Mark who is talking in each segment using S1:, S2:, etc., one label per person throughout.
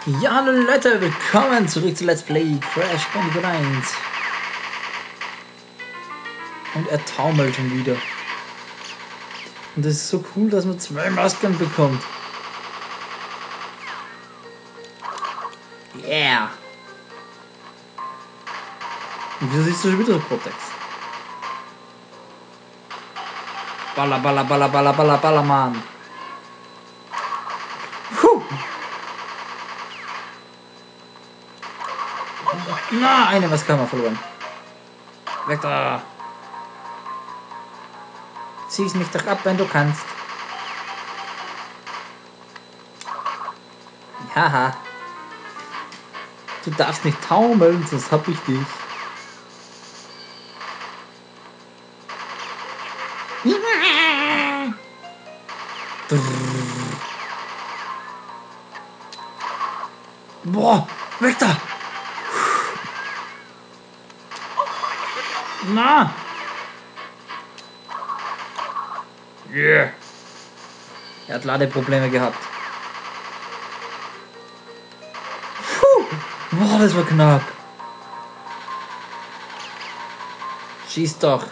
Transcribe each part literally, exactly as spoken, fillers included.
S1: Ja, hallo Leute, willkommen zurück zu Let's Play Crash Bandicoot eins. Und er taumelt schon wieder. Und das ist so cool, dass man zwei Masken bekommt. Yeah! Und wieso siehst du schon wieder so Cortex? Baller, baller, baller, baller, baller, baller, Mann. Puh. Na, eine Maske haben wir verloren. Weg da! Zieh's mich doch ab, wenn du kannst. Haha. Du darfst nicht taumeln, sonst hab ich dich. Boah, weg da! Na! Yeah. Er hat Ladeprobleme gehabt. Puh. Boah, das war knapp. Schieß doch.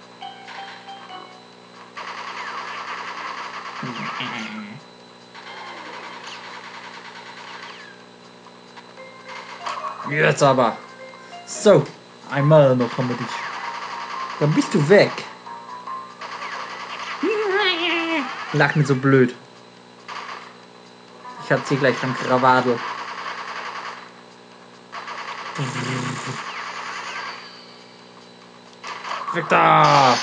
S1: Jetzt aber. So, einmal noch haben wir dich. Dann bist du weg. Lach nicht so blöd. Ich hab sie gleich am Krawadel. Weg da!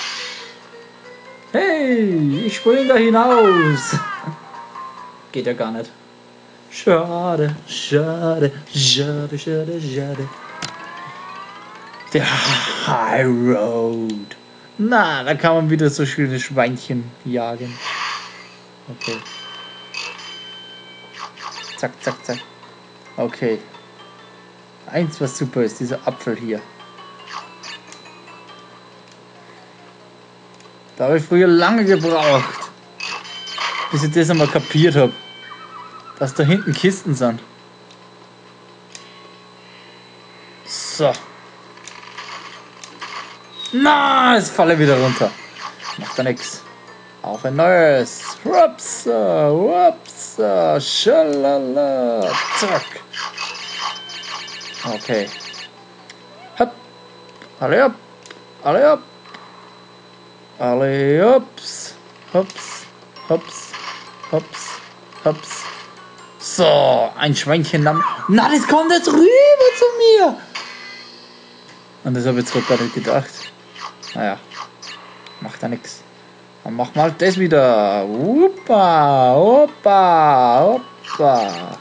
S1: Hey, ich spring da hinaus. Geht ja gar nicht. Schade, schade, schade, schade, schade. Der High Road. Na, da kann man wieder so schöne Schweinchen jagen. Okay. Zack, zack, zack. Okay. Eins, was super ist, dieser Apfel hier. Da habe ich früher lange gebraucht, bis ich das einmal kapiert habe, dass da hinten Kisten sind. So. Na, es falle wieder runter. Macht da nix. Auf ein neues. Wupsa, wupsa, schalala, zack. Okay. Hopp. Alle ab. Alle ab. Alle ups. Hops. Hops. Hops. Hops. So, ein Schweinchen dann. Na, das kommt jetzt rüber zu mir. Und das habe ich jetzt gerade gar nicht gedacht. Naja, macht ja nix. Dann machen wir halt das wieder. Opa, opa, opa.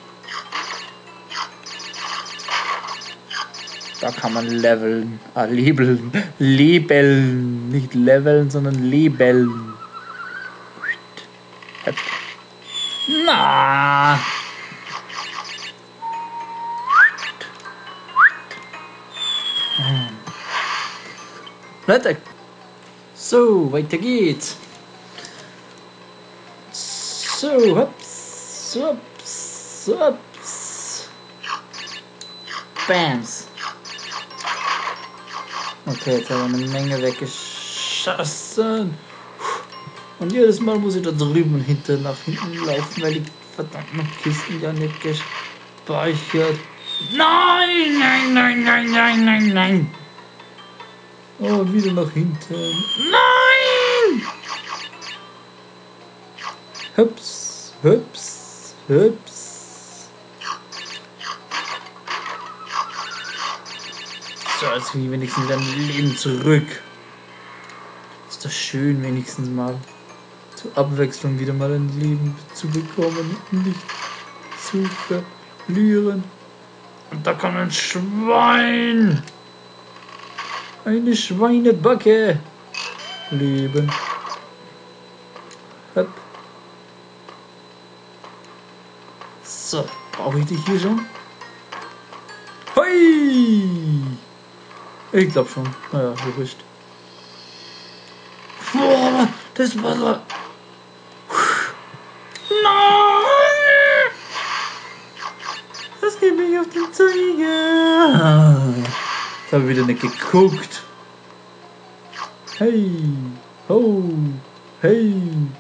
S1: Da kann man leveln. Ah, lebeln. Lebeln. Nicht leveln, sondern lebeln. Na. Leute. So, weiter geht's. So, hups, hups, hups. Bams. Okay, jetzt haben wir eine Menge weggeschossen. Und jedes Mal muss ich da drüben hinter nach hinten laufen, weil die verdammten Kisten ja nicht gespeichert. Nein, nein, nein, nein, nein, nein, nein. Oh, wieder nach hinten. Nein! Hups, hups, hups. So, jetzt kriege ich wenigstens ein Leben zurück. Ist das schön, wenigstens mal zur Abwechslung wieder mal ein Leben zu bekommen und nicht zu verlieren. Und da kommt ein Schwein. Eine Schweinebacke. Leben. Hopp. So, brauche ich dich hier schon? Hui! Ich glaube schon. Naja, so wurscht. Boah, das war so. Nein! Das geht mich auf den Zeiger. Jetzt habe ich wieder nicht geguckt. Hey, ho, hey.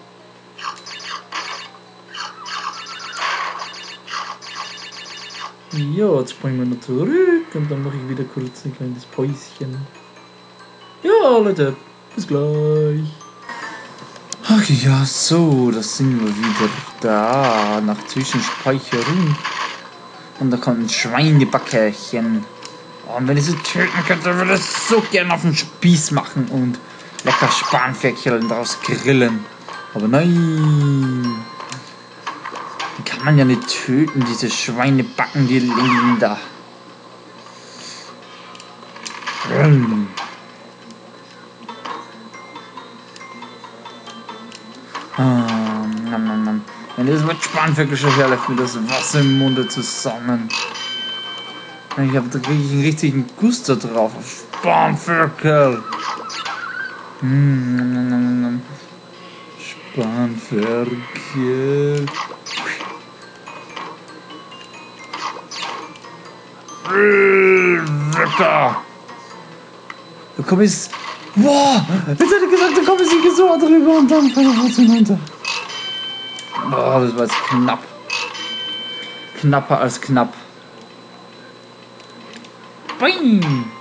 S1: Ja, jetzt springen wir noch zurück und dann mache ich wieder kurz ein kleines Päuschen. Ja, Leute, bis gleich. Ach ja, so, da sind wir wieder da, nach Zwischenspeicherung. Und da kommt ein Schweinebackerchen. Oh, und wenn ich sie töten könnte, würde ich es so gerne auf den Spieß machen und lecker Spanferkeln draus grillen. Aber nein. Die kann man ja nicht töten, diese Schweinebacken, die liegen da. Ah, Mann, Mann, Mann. Wenn das mit Spanferkel schon herläuft, mir das Wasser im Munde zusammen. Ich habe da wirklich einen richtigen Guster drauf. Spanferkel. Mm, Spanferkel. Wetter. Da komm ich. Boah! Jetzt hätte ich gesagt, da komme ich nicht so drüber und dann fällt er trotzdem runter. Boah, das war jetzt knapp. Knapper als knapp. Boing!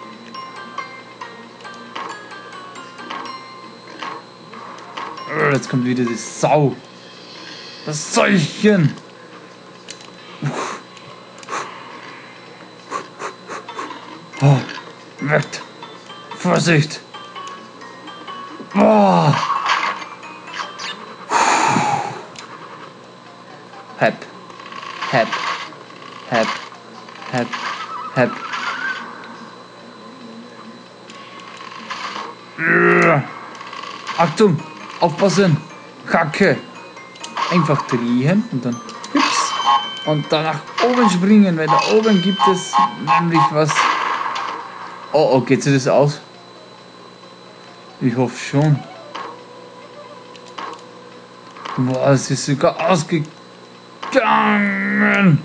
S1: Jetzt kommt wieder die Sau. Das Säulchen. Oh, weg. Vorsicht. Boah. Hep. Hep. Hep. Hep. Hep. Achtung! Aufpassen! Kacke! Einfach drehen und dann hups, und dann nach oben springen, weil da oben gibt es nämlich was. Oh, oh, geht sich das aus? Ich hoffe schon. Boah, es ist sogar ausgegangen!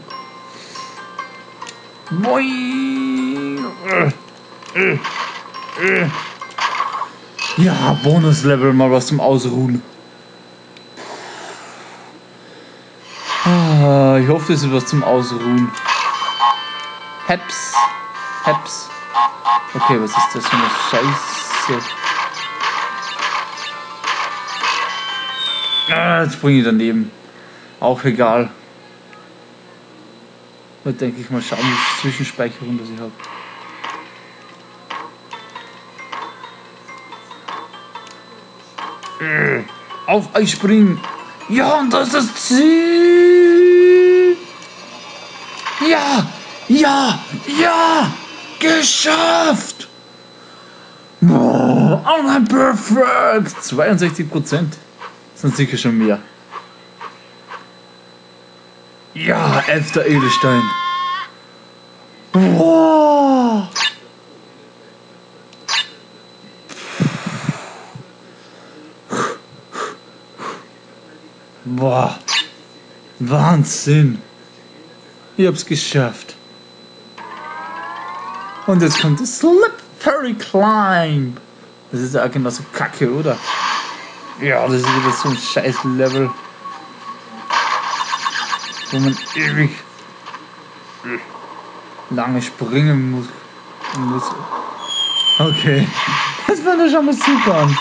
S1: Boing! Äh, äh, äh. Ja, Bonuslevel, mal was zum Ausruhen. Ah, ich hoffe, das ist was zum Ausruhen. Heps. Heps. Okay, was ist das für eine Scheiße? Ah, jetzt springe ich daneben. Auch egal. Heute denke ich mal schauen, wie viel Zwischenspeicherung das ich habe. Auf Eis springen. Ja, und das ist das Ziel. Ja, ja, ja. Geschafft. Oh, oh perfekt. zweiundsechzig Prozent. Das sind sicher schon mehr. Ja, elfter Edelstein. Wow. Boah, Wahnsinn. Ich hab's geschafft. Und jetzt kommt das Slippery Climb. Das ist ja auch genau so kacke, oder? Ja, das ist wieder so ein scheiß Level, wo man ewig lange springen muss. muss. Okay, das war doch schon Musik an.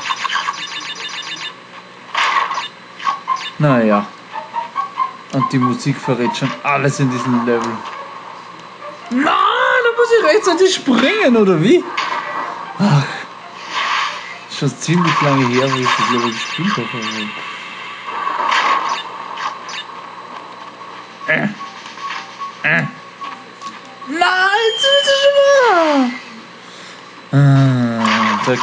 S1: Naja. Und die Musik verrät schon alles in diesem Level. Nein, da muss ich rechtzeitig springen, oder wie? Ach. Schon ziemlich lange her, wo ich das Level gespielt habe. Äh. Äh. Nein, jetzt ist es schon mal. Ah, zack.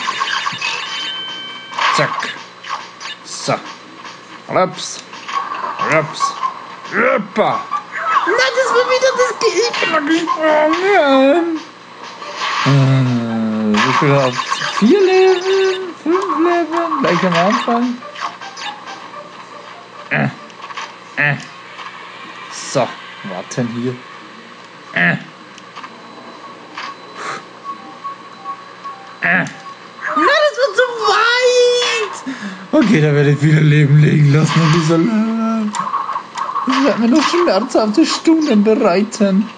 S1: Zack. So. Raps. Raps. Rappa. Nein, das war wieder das Gegner gesprungen. Äh, wie viel auf vier Leben? Fünf Leben? Gleich am Anfang. Äh. Äh. So, warten hier. Äh. Äh. Na, das wird zu weit! Okay, da werde ich wieder Leben liegen lassen an dieser Lage. Das wird mir nur schmerzhafte Stunden bereiten.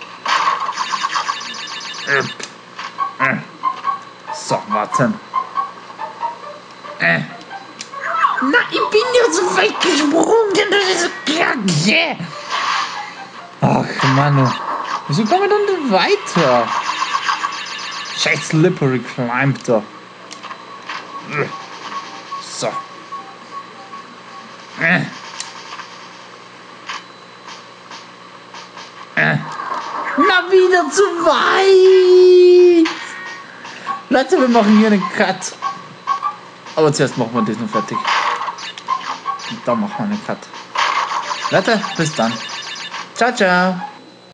S1: Äh. Äh. So, warten. Äh. Na, ich bin ja so weit gesprungen, das ist so kacke. Ach, Mann. Wieso kommen wir dann nicht weiter? Scheiß Slippery Climb da. So. Äh. Äh. Na, wieder zu weit. Leute, wir machen hier einen Cut. Aber zuerst machen wir das noch fertig. Und dann machen wir einen Cut. Leute, bis dann. Ciao, ciao.